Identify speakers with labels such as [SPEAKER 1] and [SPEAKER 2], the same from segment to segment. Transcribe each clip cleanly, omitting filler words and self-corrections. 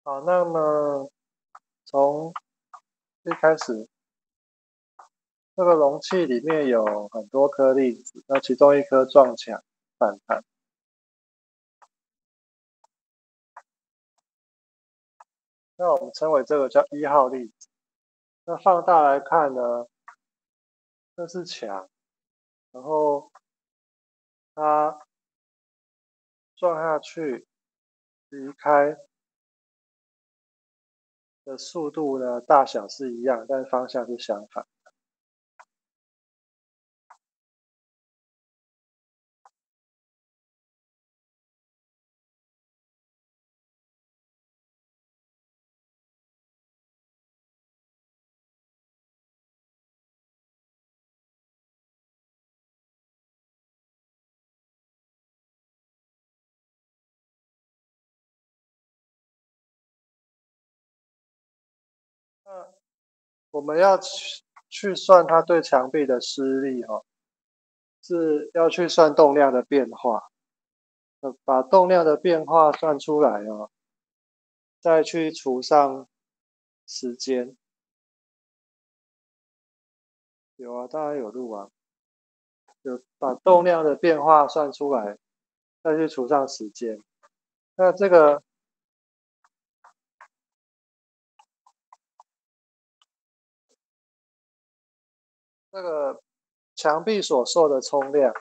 [SPEAKER 1] 好，那么从一开始，这个容器里面有很多颗粒子，那其中一颗撞墙反弹，那我们称为这个叫1号粒子。那放大来看呢，这是墙，然后它撞下去离开的速度呢，大小是一样，但方向是相反。那我们要去算它对墙壁的施力哦，是要去算动量的变化。把动量的变化算出来哦，再去除上时间。有啊，当然有录啊，就把动量的变化算出来，再去除上时间。那这个墙壁所受的冲量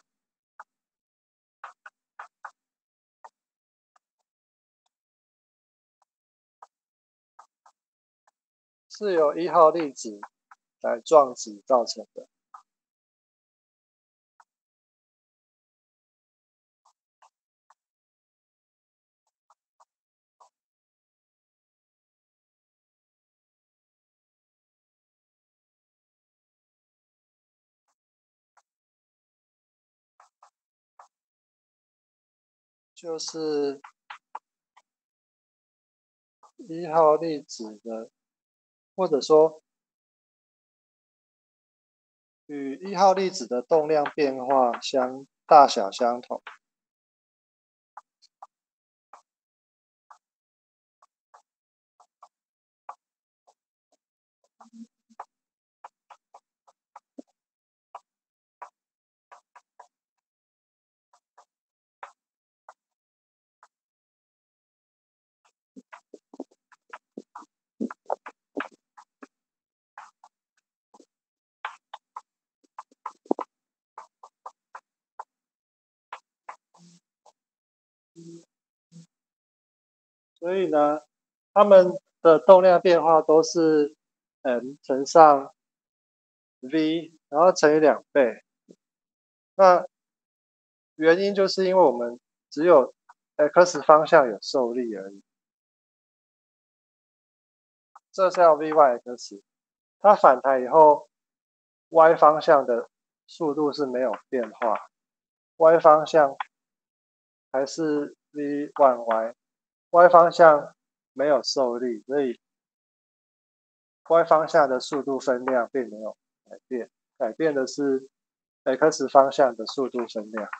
[SPEAKER 1] 是由1号粒子来撞击造成的。就是1号粒子的，或者说与1号粒子的动量变化大小相同，所以呢，它们的动量变化都是 m 乘上 v，然后乘以2倍。那原因就是因为我们只有 x 方向有受力而已，这叫 v(y)x， 它反弹以后 y 方向的速度是没有变化 ，y 方向还是 v1y，y 方向没有受力，所以 y 方向的速度分量并没有改变，改变的是 x 方向的速度分量。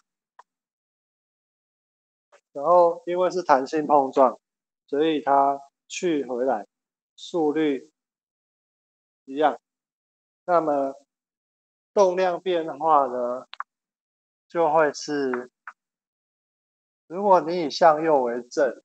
[SPEAKER 1] 然后因为是弹性碰撞，所以它去回来速率一样。那么动量变化呢，就会是，如果你以向右为正，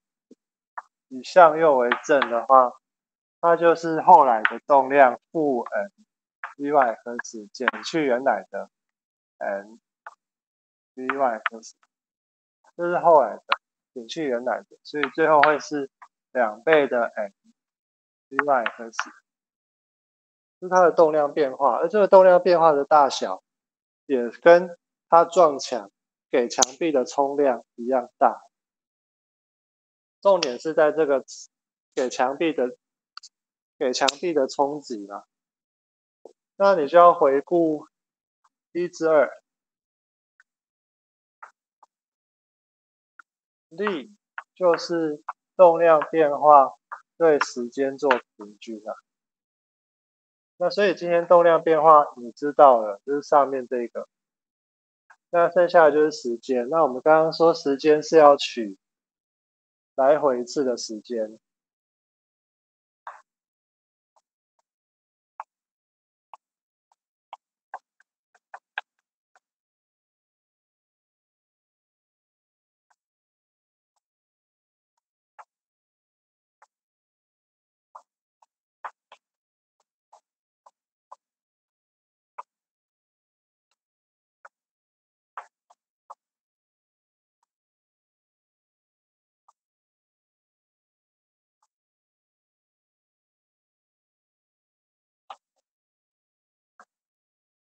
[SPEAKER 1] 的话，它就是后来的动量负 n v(y)x 减去原来的 n v(y)x， 这是后来的减去原来的，所以最后会是2倍的 n v(y)x， 是它的动量变化，而这个动量变化的大小也跟它撞墙给墙壁的冲量一样大。重点是在这个给墙壁的冲击嘛。那你就要回顾1之2，力就是动量变化对时间做平均啊。那所以今天动量变化你知道了，就是上面这个。那剩下的就是时间。那我们刚刚说时间是要取来回一次的时间，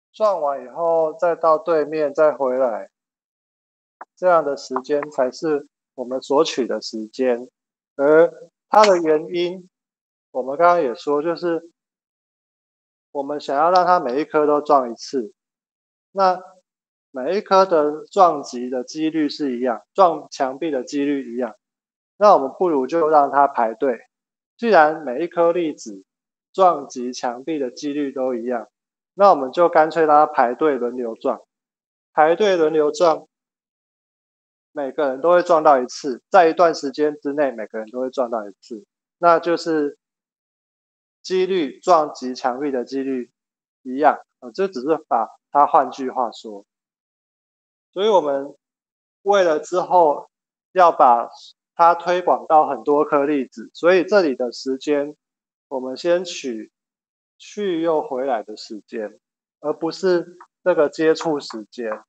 [SPEAKER 1] 转完以后再到对面再回来，这样的时间才是我们所取的时间。而它的原因，我们刚刚也说，就是我们想要让它每一颗都撞一次，那每一颗的撞击的几率是一样，撞墙壁的几率一样，那我们不如就让它排队。既然每一颗粒子撞击墙壁的几率都一样，那我们就干脆让它排队轮流撞。排队轮流撞，每个人都会撞到一次，在一段时间之内，每个人都会撞到一次，那就是几率撞击墙壁的几率一样，这只是把它换句话说。所以我们为了之后要把它推广到很多颗粒子，所以这里的时间我们先取去又回来的时间，而不是这个接触时间。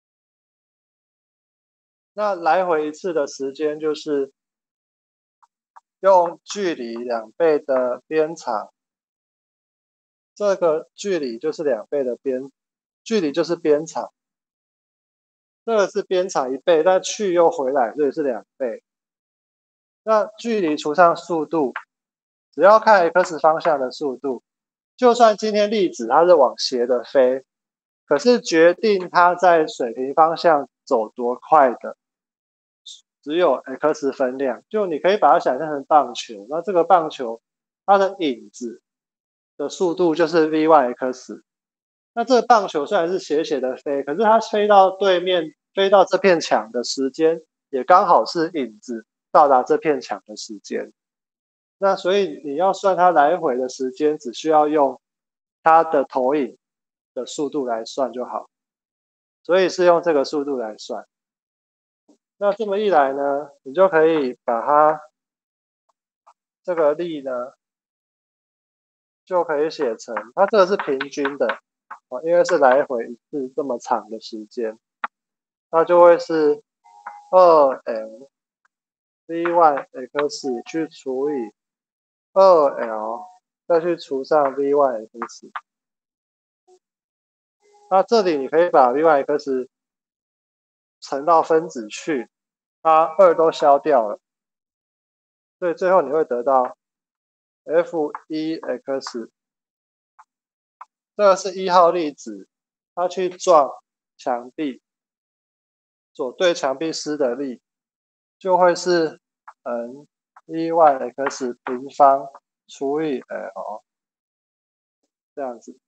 [SPEAKER 1] 那来回一次的时间就是用距离2倍的边长，这个距离就是2倍的距离就是边长，这个是边长1倍，但去又回来，所以是2倍。那距离除上速度，只要看 x 方向的速度，就算今天粒子它是往斜的飞，可是决定它在水平方向走多快的，只有 x 分量。就你可以把它想象成棒球，那这个棒球它的影子的速度就是 v1x。那这个棒球虽然是斜斜的飞，可是它飞到对面，飞到这片墙的时间，也刚好是影子到达这片墙的时间。那所以你要算它来回的时间，只需要用它的投影的速度来算就好。所以是用这个速度来算。那这么一来呢，你就可以把它这个力呢，就可以写成它这个是平均的，因为是来回一次这么长的时间，那就会是2m v1x 去除以2l 再去除上 v1x。那这里你可以把 v1x 乘到分子去，它2都消掉了，所以最后你会得到 f1x， 这个是1号粒子，它去撞墙壁所对墙壁施的力，就会是v1x 平方除以 l 这样子。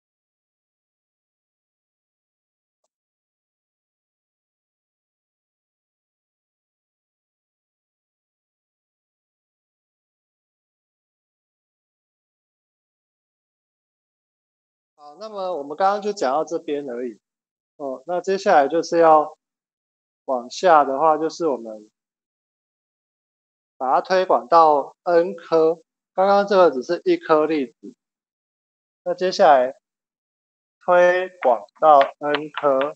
[SPEAKER 1] 好，那么我们刚刚就讲到这边而已。那接下来就是要往下的话，就是我们把它推广到 n 颗，刚刚这个只是1颗粒子，那接下来推广到 n 颗，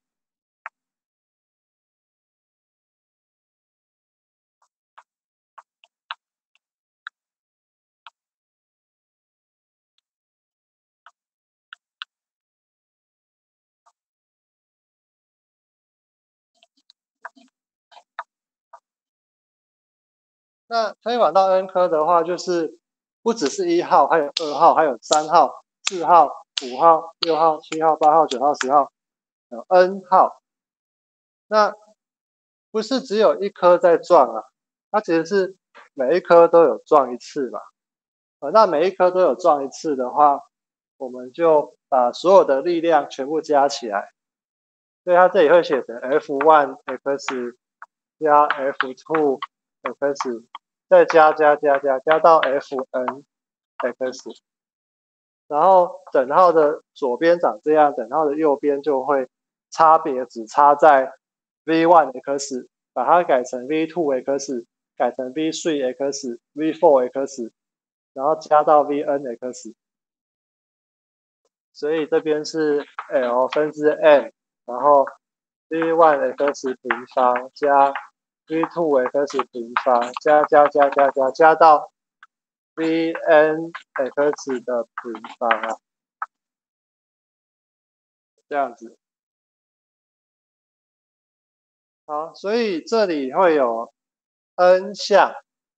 [SPEAKER 1] 那推广到 n 颗的话，就是不只是1号，还有2号，还有3号、4号、5号、6号、7号、8号、9号、10号，有 n 号。那不是只有1颗在撞啊，它其实是每一颗都有撞一次嘛。那每一颗都有撞一次的话，我们就把所有的力量全部加起来，所以它这里会写成 F1x 加 F2x， 再加到 Fn(x)，然后等号的左边长这样，等号的右边就会差别只差在 v1x， 把它改成 v2x， 改成 v3x、v4x， 然后加到 vnx， 所以这边是 l 分之 n， 然后 v1x 平方加 v2x 平方加到 vnx 的平方啊。 这样子。好，所以这里会有 n 项，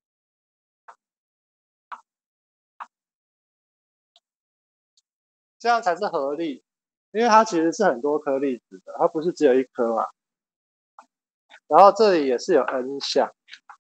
[SPEAKER 1] 这样才是合力，因为它其实是很多颗粒子的，它不是只有一颗嘛。然后这里也是有 n 项，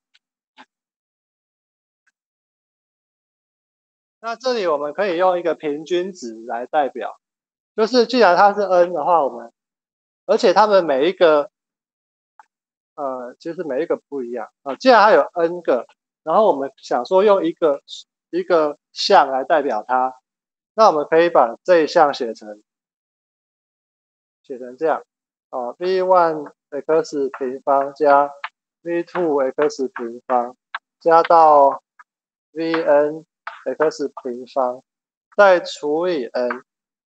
[SPEAKER 1] 那这里我们可以用一个平均值来代表，就是既然它是 n 的话，而且它们每一个其实每一个不一样既然它有 n 个，然后我们想说用一个项来代表它，那我们可以把这一项写成这样v1 x 平方加 v2 x 平方加到 vn x 平方再除以 n，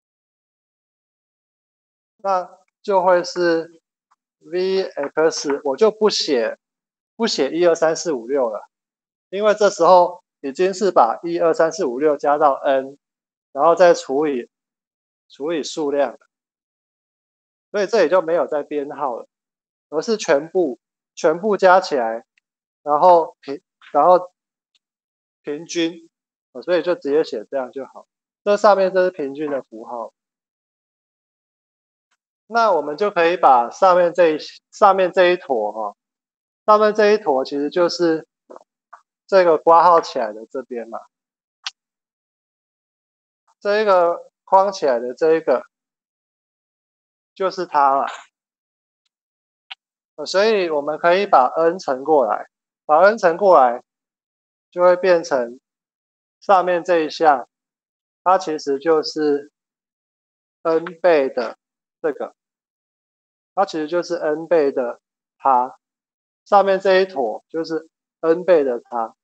[SPEAKER 1] 那就会是 vx， 我就不写1、2、3、4、5、6了，因为这时候已经是把1、2、3、4、5、6加到 n， 然后再除以数量了，所以这里就没有再编号了，而是全部加起来，然后平均，所以就直接写这样就好。这上面这是平均的符号，那我们就可以把上面这一坨上面这一坨其实就是这个括号起来的这边嘛，这一个框起来的这一个就是它了。所以我们可以把 n 乘过来，就会变成上面这一项，它其实就是 n 倍的这个，它其实就是 n 倍的它，上面这一坨就是 n 倍的它。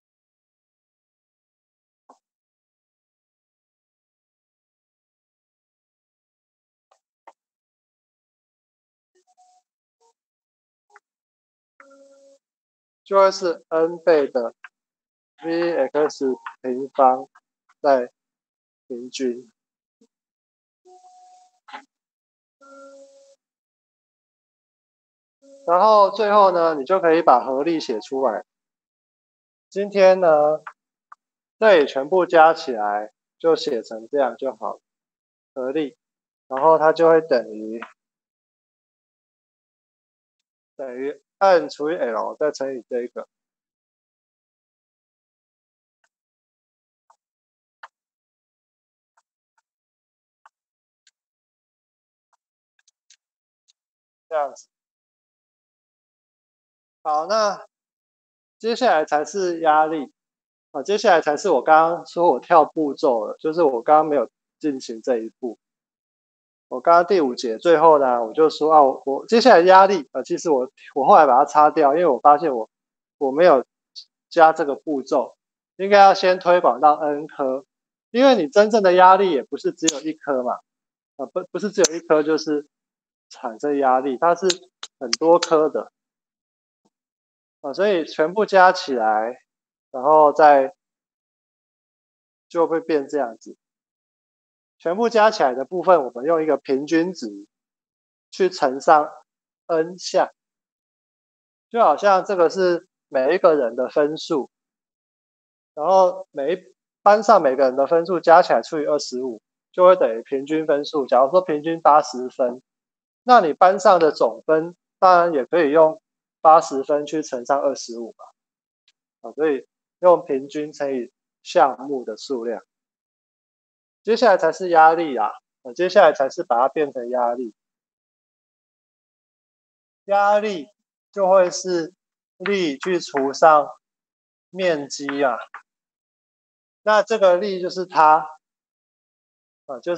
[SPEAKER 1] 就会是 n 倍的 vx 平方再平均。然后最后呢，你就可以把合力写出来。今天呢，这里全部加起来就写成这样就好了，合力，然后它就会等于n 除以 l 再乘以这个。这样子。好，那接下来才是压力接下来才是我刚刚说我跳步骤了，就是我刚刚没有进行这一步。我刚刚第5节最后呢，我就说我接下来压力其实我后来把它擦掉，因为我发现我没有加这个步骤，应该要先推广到 n 颗，因为你真正的压力也不是只有一颗嘛，不是只有一颗就是产生压力，它是很多颗的所以全部加起来，然后再就会变这样子。全部加起来的部分，我们用一个平均值去乘上 n 项，就好像这个是每一个人的分数，然后班上每个人的分数加起来除以25，就会等于平均分数。假如说平均80分，那你班上的总分当然也可以用80分去乘上25嘛，所以用平均乘以项目的数量。接下来才是压力接下来才是把它变成压力。压力就会是力去除上面积那这个力就是它就是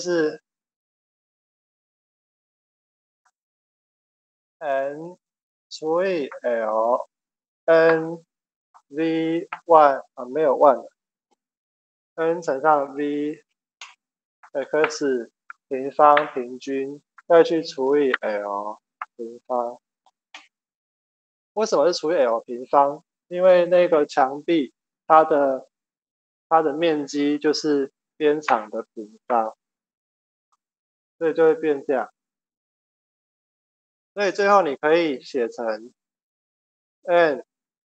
[SPEAKER 1] n 除以 l n v1 没有1了 n 乘上 v x 平方平均再去除以 l 平方。为什么是除以 l 平方？因为那个墙壁它的面积就是边长的平方。 所以就会变这样。所以最后你可以写成 n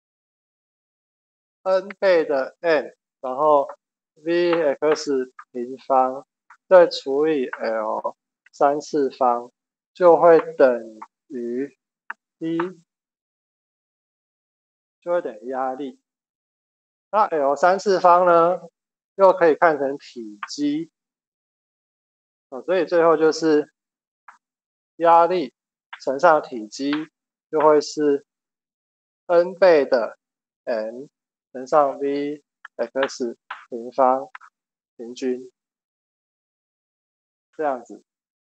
[SPEAKER 1] 倍的 n， 然后 Vx 平方再除以 L 3次方，就会等于 E， 就会等于压力。那 L 3次方呢，又可以看成体积，所以最后就是压力乘上体积，就会是 n 倍的 n 乘上 Vx 平方平均，这样子。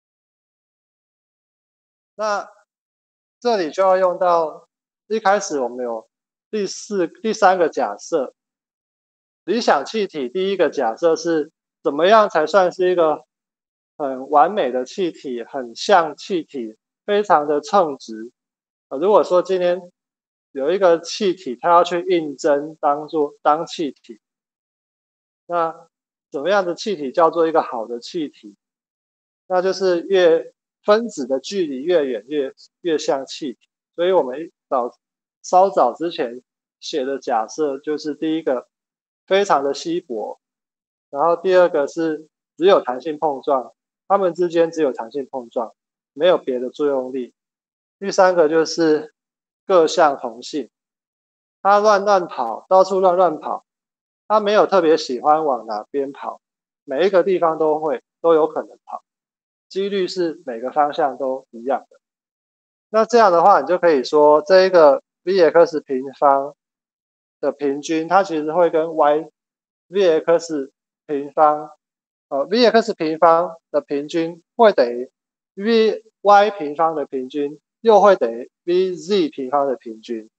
[SPEAKER 1] 那这里就要用到一开始我们有第三个假设，理想气体第一个假设是怎么样才算是一个很完美的气体，很像气体，非常的称职。如果说今天有一个气体，它要去应征当气体，那怎么样的气体叫做一个好的气体？那就是分子的距离越远越像气体。所以我们稍早之前写的假设就是第一个非常的稀薄，然后第二个是只有弹性碰撞，它们之间只有弹性碰撞，没有别的作用力。第三个就是各项同性，它乱跑，到处乱跑，它没有特别喜欢往哪边跑，每一个地方都有可能跑，几率是每个方向都一样的。那这样的话，你就可以说这一个 Vx 平方的平均，它其实会跟 Vx 平方Vx 平方的平均会等于 Vy 平方的平均，又会等于 Vz 平方的平均。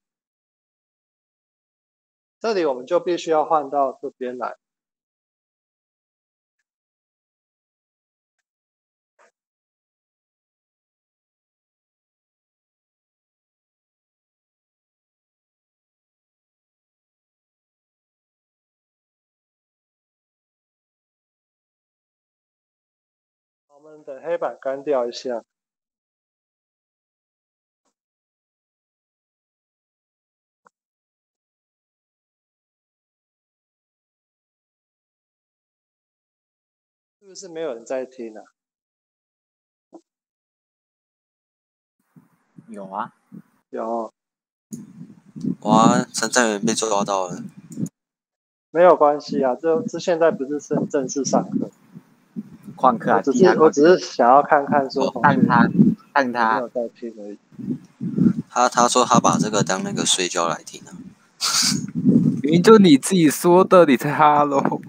[SPEAKER 1] 这里我们就必须要换到这边来。我们等黑板干掉一下。是不是没有人在听啊？
[SPEAKER 2] 有啊，
[SPEAKER 1] 有。
[SPEAKER 3] 哇，陈在元被抓到了。
[SPEAKER 1] 没有关系啊，这现在不是正式上课，
[SPEAKER 2] 旷课啊，
[SPEAKER 1] 我只是想要看看说同学
[SPEAKER 2] 看
[SPEAKER 1] 有没有在听而已。
[SPEAKER 3] 他说他把这个当那个睡觉来听啊。
[SPEAKER 2] 明明就你自己说的，你才哈喽。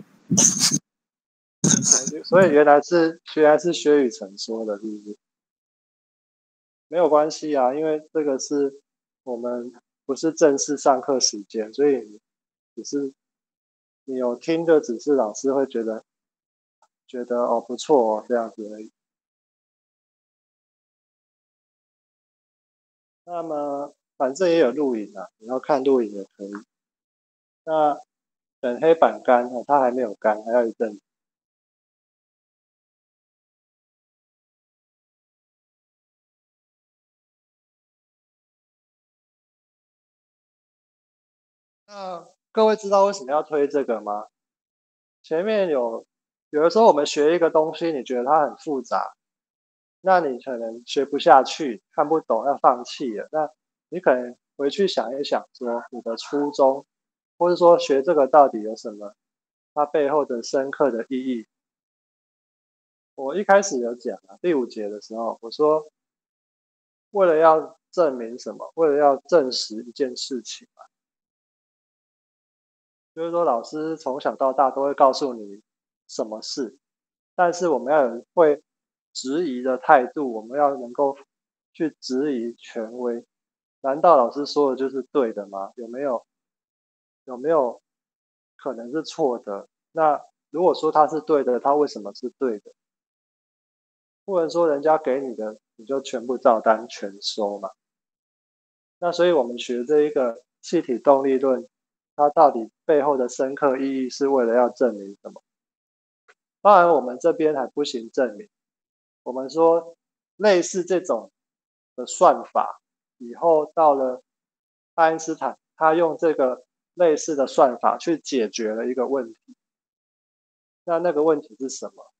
[SPEAKER 1] 所以原来是薛雨辰说的，是不是？没有关系啊，因为这个是我们不是正式上课时间，所以只是你有听的，只是老师会觉得哦不错哦这样子而已。那么反正也有录影啊，你要看录影也可以。那等黑板干哦，它还没有干，还要一阵子。那各位知道为什么要推这个吗？前面有的时候我们学一个东西，你觉得它很复杂，那你可能学不下去，看不懂，要放弃了。那你可能回去想一想，说你的初衷，或者说学这个到底有什么，它背后的深刻的意义。我一开始有讲啊，第5节的时候，我说为了要证明什么，为了要证实一件事情嘛，就是说老师从小到大都会告诉你什么事，但是我们要有会质疑的态度，我们要能够去质疑权威。难道老师说的就是对的吗？有没有可能是错的？那如果说他是对的，他为什么是对的？不能说人家给你的你就全部照单全收嘛。那所以我们学这一个气体动力论，它到底背后的深刻意义是为了要证明什么？当然我们这边还不行证明， 我们说类似这种的算法，以后到了爱因斯坦，他用这个类似的算法去解决了一个问题。那个问题是什么？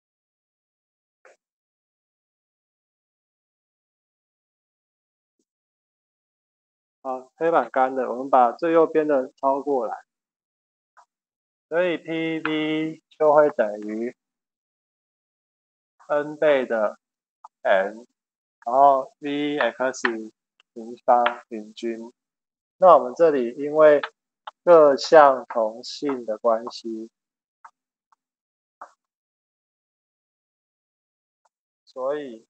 [SPEAKER 1] 好，黑板干的，我们把最右边的抄过来，所以 PV 就会等于 n 倍的 n， 然后 Vx 平方平均。那我们这里因为各项同性的关系，所以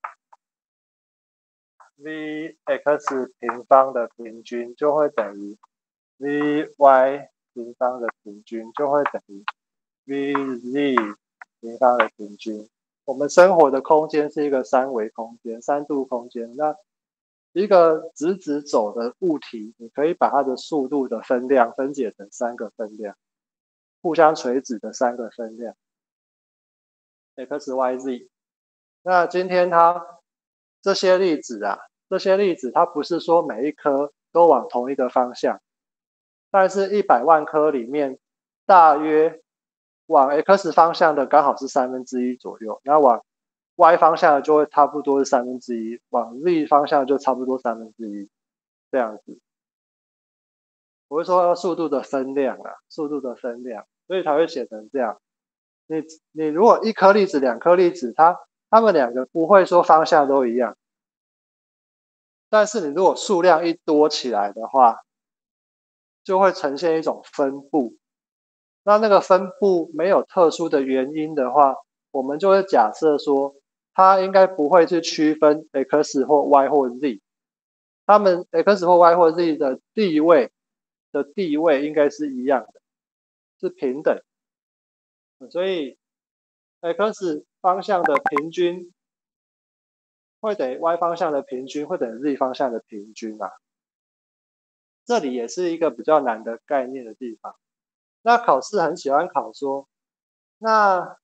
[SPEAKER 1] Vx 平方的平均就会等于 Vy 平方的平均就会等于 Vz 平方的平均。我们生活的空间是一个三维空间、三度空间。那一个直直走的物体，你可以把它的速度的分量分解成三个分量，互相垂直的三个分量 ，x、y、z。那今天这些粒子它不是说每一颗都往同一个方向，但是100万颗里面，大约往 x 方向的刚好是1/3左右，然后往 y 方向的就会差不多是1/3，往 z 方向就差不多1/3，这样子。我会说速度的分量啦，速度的分量，所以才会写成这样。你如果一颗粒子、两颗粒子，它们两个不会说方向都一样，但是你如果数量一多起来的话，就会呈现一种分布。那个分布没有特殊的原因的话，我们就会假设说，它应该不会去区分 x 或 y 或 z， 它们 x 或 y 或 z 的地位应该是一样的，是平等。所以 x 方向的平均会等于 y 方向的平均会等于 z 方向的平均啊。这里也是一个比较难的概念的地方。那考试很喜欢考说，那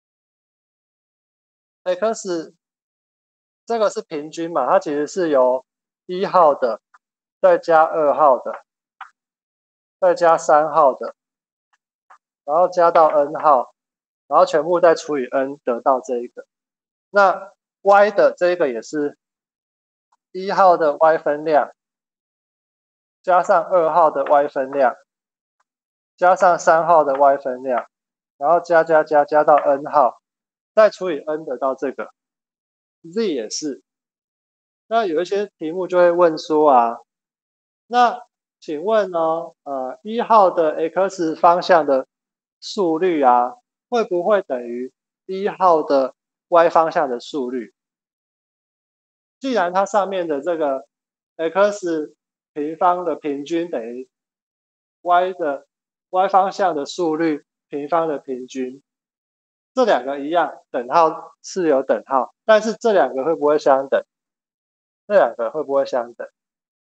[SPEAKER 1] x 这个是平均嘛，它其实是由1号的再加2号的再加3号的，然后加到 n 号，然后全部再除以 n 得到这一个。那 y 的这个也是1号的 y 分量加上2号的 y 分量加上3号的 y 分量，然后加到 n 号，再除以 n 得到这个。z 也是。那有一些题目就会问说啊，那请问呢，1号的 x 方向的速率啊，会不会等于1号的 y 方向的速率？既然它上面的这个 x 平方的平均等于 y 方向的速率平方的平均，这两个一样，等号是有等号，但是这两个会不会相等？这两个会不会相等？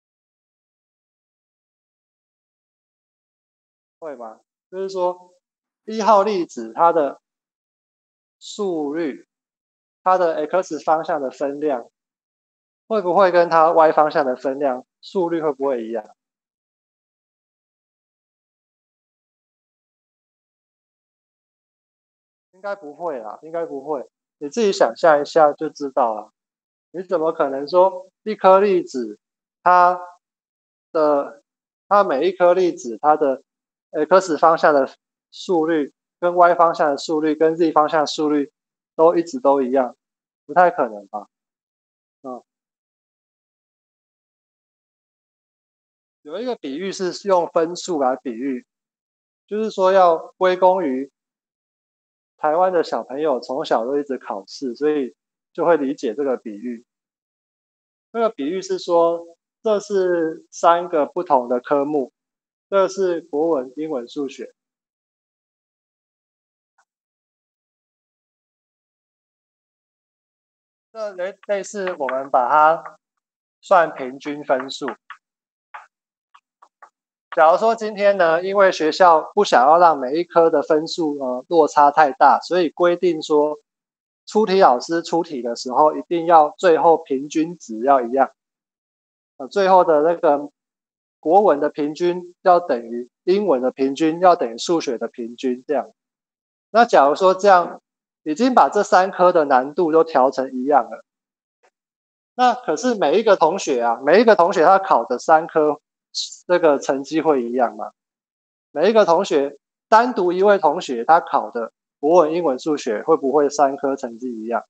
[SPEAKER 1] 会吗？就是说1号粒子它的速率，它的 x 方向的分量，会不会跟它 y 方向的分量速率会不会一样？应该不会啦，应该不会。你自己想象一下就知道了。你怎么可能说一颗粒子它每一颗粒子它的 x 方向的速率跟 y 方向的速率跟 z 方向的速率都一直都一样？不太可能吧？有一个比喻是用分数来比喻，就是说要归功于台湾的小朋友从小都一直考试，所以就会理解这个比喻。这个比喻是说，这是3个不同的科目，这是国文、英文、数学。这类似我们把它算平均分数。假如说今天呢，因为学校不想要让每一科的分数落差太大，所以规定说出题老师出题的时候，一定要最后平均值要一样，最后的那个国文的平均要等于英文的平均，要等于数学的平均这样。那假如说这样，已经把这3科的难度都调成一样了，那可是每一个同学他考的3科这个成绩会一样吗？每一个同学单独一位同学他考的国文、英文、数学会不会3科成绩一样？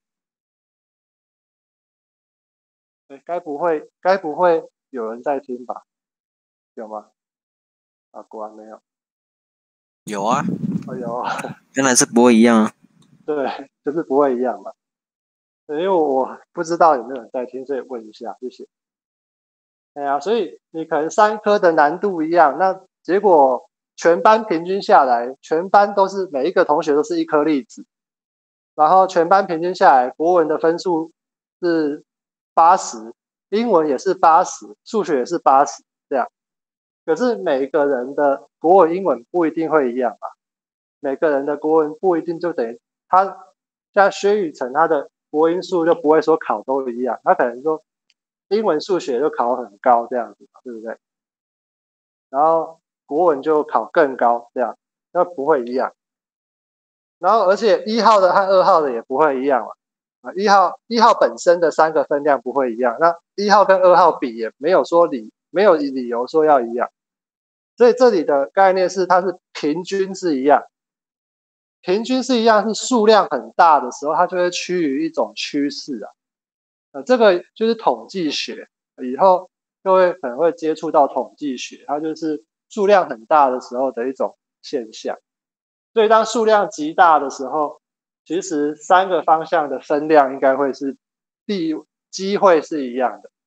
[SPEAKER 1] 对，该不会有人在听吧？有吗？啊，果然没有。
[SPEAKER 3] 有啊，
[SPEAKER 1] 哦，有啊，
[SPEAKER 3] 当然是不会一样啊。
[SPEAKER 1] 对，就是不会一样嘛。对，因为我不知道有没有人在听，所以问一下，谢谢。哎呀，所以你可能3科的难度一样，那结果全班平均下来，全班都是每一个同学都是1颗粒子，然后全班平均下来，国文的分数是80，英文也是80，数学也是80，这样。可是每个人的国文、英文不一定会一样嘛，每个人的国文不一定就等于他，像薛宇成他的国英数就不会说考都一样，他可能说英文、数学就考很高这样子，对不对？然后国文就考更高这样，那不会一样。然后而且1号的和2号的也不会一样嘛，一号本身的3个分量不会一样，那1号跟2号比也没有没有理由说要一样，所以这里的概念是它是平均是一样，平均是一样，是数量很大的时候，它就会趋于一种趋势啊。这个就是统计学，以后各位可能会接触到统计学，它就是数量很大的时候的一种现象。所以当数量极大的时候，其实3个方向的分量应该会是机会是一样的。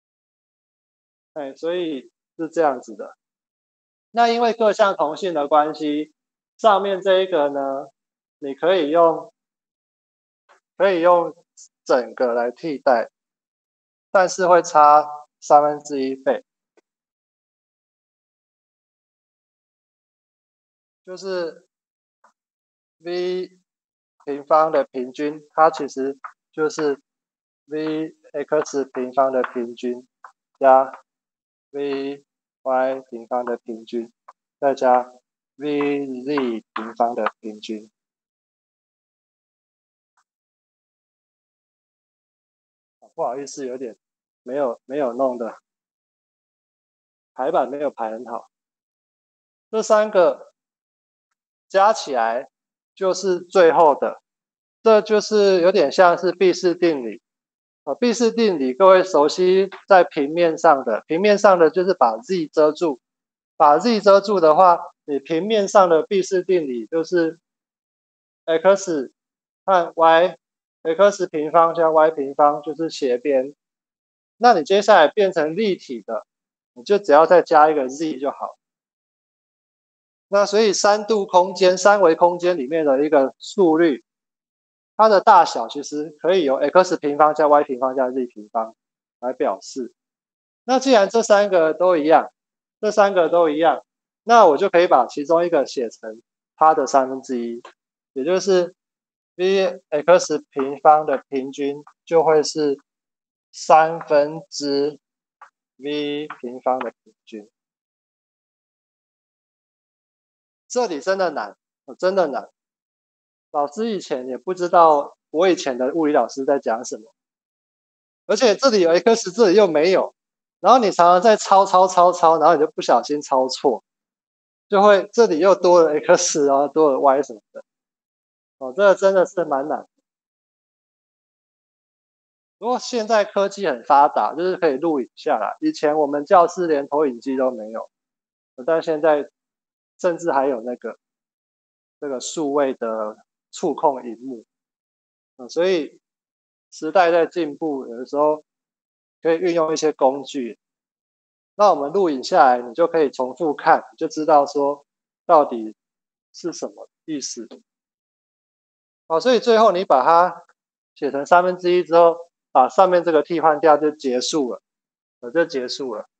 [SPEAKER 1] 所以是这样子的。那因为各项同性的关系，上面这一个呢，你可以用整个来替代，但是会差1/3倍，就是 v 平方的平均，它其实就是 v(x) 平方的平均加 v(y) 平方的平均，再加 vz 平方的平均。不好意思，有点没有弄的排版没有排很好。这3个加起来就是最后的，这就是有点像是毕氏定理。毕氏定理各位熟悉，在平面上的就是把 z 遮住，把 z 遮住的话，你平面上的毕氏定理就是 x 和 y，x 平方加 y 平方就是斜边。那你接下来变成立体的，你就只要再加一个 z 就好。那所以3维空间里面的一个速率，它的大小其实可以由 x 平方加 y 平方加 z 平方来表示。那既然这3个都一样，那我就可以把其中一个写成它的1/3，也就是 v(x) 平方的平均就会是3/v 平方的平均。这里真的难，真的难。老师以前也不知道我以前的物理老师在讲什么，而且这里有 x， 这里又没有，然后你常常在抄，然后你就不小心抄错，就会这里又多了 x， 然后多了 y 什么的。这个真的是蛮难。不过现在科技很发达，就是可以录影下来。以前我们教室连投影机都没有，但现在甚至还有这个数位的触控荧幕，所以时代在进步，有的时候可以运用一些工具。那我们录影下来，你就可以重复看，你就知道说到底是什么意思。所以最后你把它写成1/3之后，把上面这个替换掉就结束了，就结束了。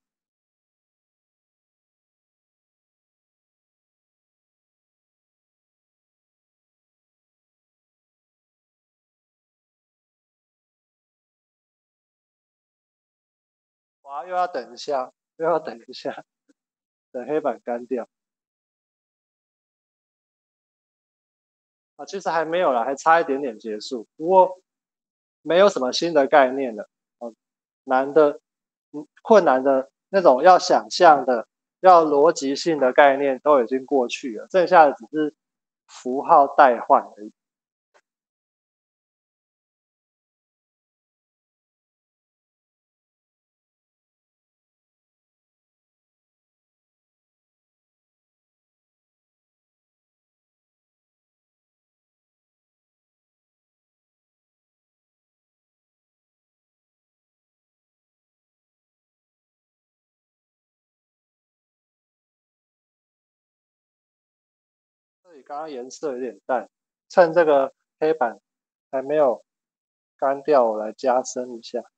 [SPEAKER 1] 啊，又要等一下，又要等一下，等黑板干掉。啊，其实还没有啦，还差一点点结束。不过没有什么新的概念了。难的，困难的那种要想象的、要逻辑性的概念都已经过去了，剩下的只是符号代换而已。这里刚刚颜色有点淡，趁这个黑板还没有干掉，我来加深一下。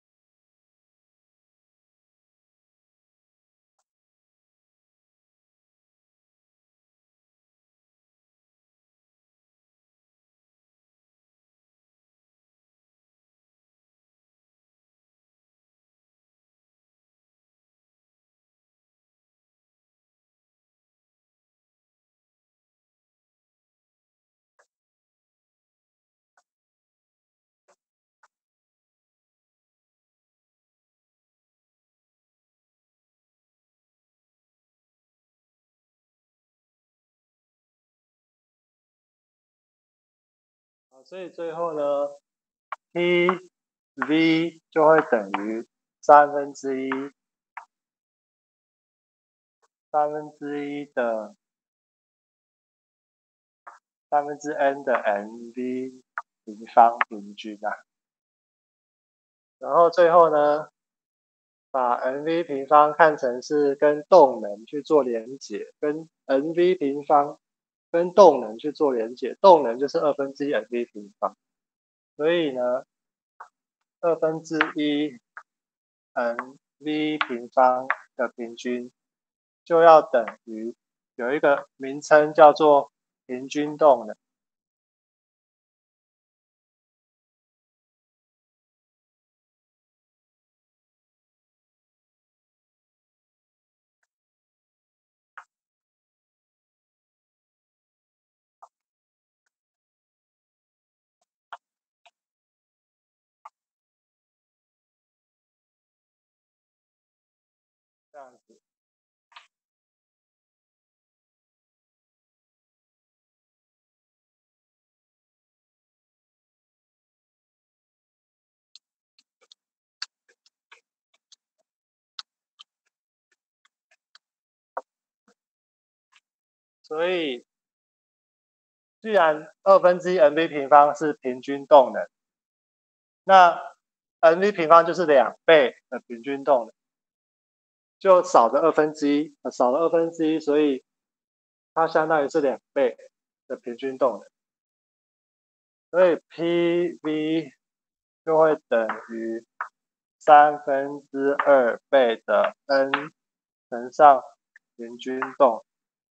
[SPEAKER 1] 好，所以最后呢 ，PV 就会等于1/3的n 的 NV 平方平均啊。然后最后呢，把 NV 平方看成是跟动能去做连结，跟 NV 平方跟动能去做连结，动能就是1/2 NV 平方。所以呢1/2 NV 平方的平均就要等于有一个名称叫做平均动能。这样子。所以既然1/2 NV 平方是平均动能，那 NV 平方就是2倍的平均动能，就少了1/2，少了1/2，所以它相当于是2倍的平均动能，所以 PV 就会等于2/3倍的 N 乘上平均动能。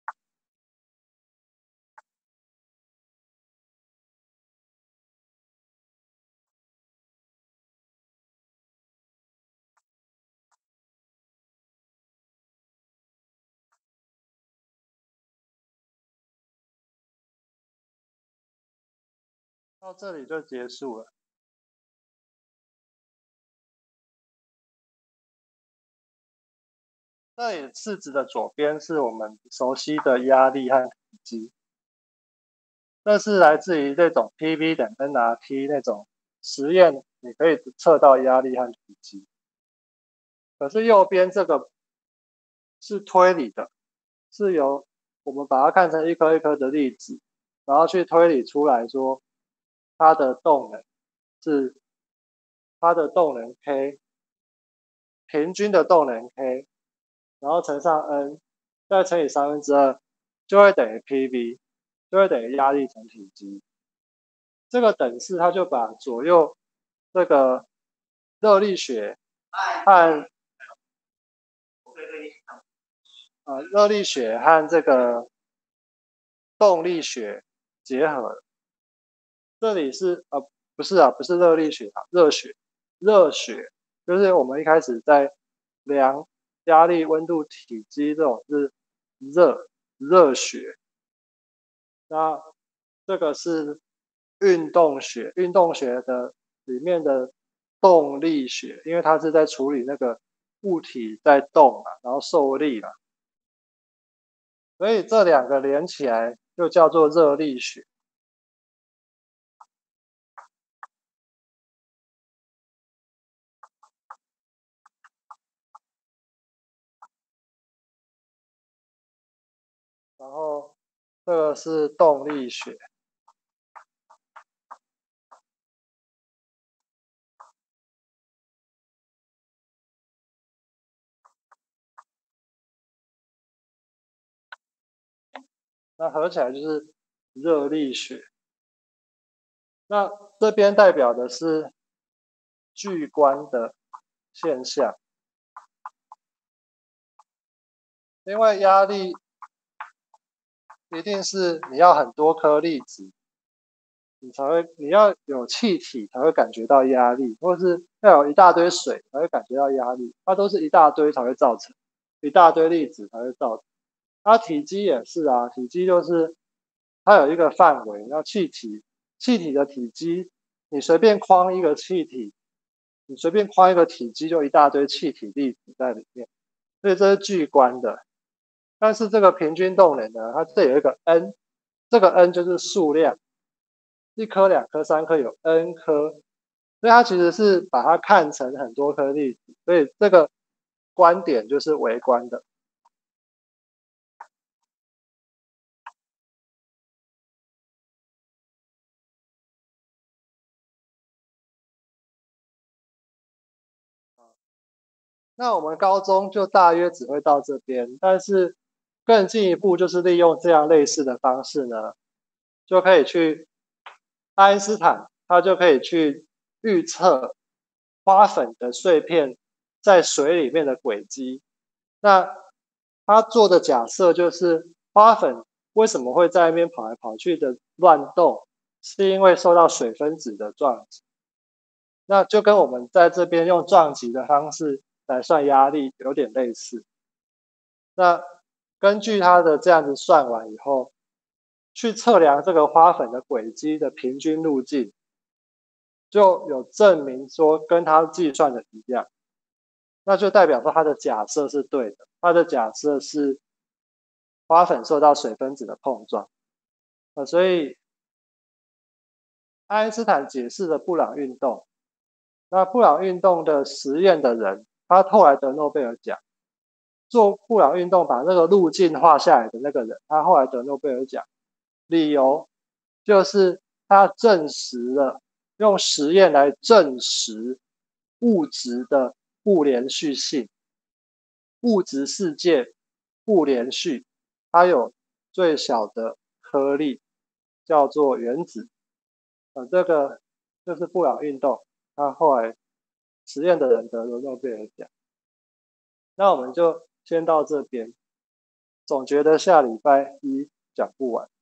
[SPEAKER 1] 到这里就结束了。这里式子的左边是我们熟悉的压力和体积，这是来自于这种 PV 等 nRT 那种实验，你可以测到压力和体积。可是右边这个是推理的，是由我们把它看成一颗一颗的粒子，然后去推理出来说它的动能是它的动能 K， 平均的动能 K， 然后乘上 N， 再乘以2/3，就会等于 PV， 就会等于压力乘体积。这个等式它就把左右这个热力学和热力学和这个动力学结合了。这里是不是热力学啊，热学就是我们一开始在量压力、温度、体积这种是热学。那这个是运动学，运动学的里面的动力学，因为它是在处理那个物体在动嘛，然后受力嘛，所以这两个连起来就叫做热力学。然后这个是动力学。那合起来就是热力学。那这边代表的是巨观的现象，因为压力一定是你要很多颗粒子，你要有气体才会感觉到压力，或是要有一大堆水才会感觉到压力，它都是一大堆才会造成，一大堆粒子才会造成。它体积也是啊，体积就是它有一个范围，那气体的体积，你随便框一个气体，你随便框一个体积就一大堆气体粒子在里面，所以这是巨观的。但是这个平均动能呢，它这有一个 n， 这个 n 就是数量，一颗、两颗、三颗有 n 颗，所以它其实是把它看成很多颗粒子，所以这个观点就是微观的。那我们高中就大约只会到这边，但是更进一步就是利用这样类似的方式呢，就可以去爱因斯坦他就可以去预测花粉的碎片在水里面的轨迹。那他做的假设就是花粉为什么会在那边跑来跑去的乱动，是因为受到水分子的撞击。那就跟我们在这边用撞击的方式来算压力有点类似。那根据它的这样子算完以后，去测量这个花粉的轨迹的平均路径，就有证明说跟它计算的一样，那就代表说它的假设是对的。它的假设是花粉受到水分子的碰撞，所以爱因斯坦解释了布朗运动。那布朗运动的实验的人，他后来得诺贝尔奖。做布朗运动把那个路径画下来的那个人，他后来得诺贝尔奖。理由就是他证实了，用实验来证实物质的不连续性。物质世界不连续，它有最小的颗粒，叫做原子。这个就是布朗运动，他后来实验的人得了诺贝尔奖。那我们就先到这边，总觉得下礼拜一讲不完。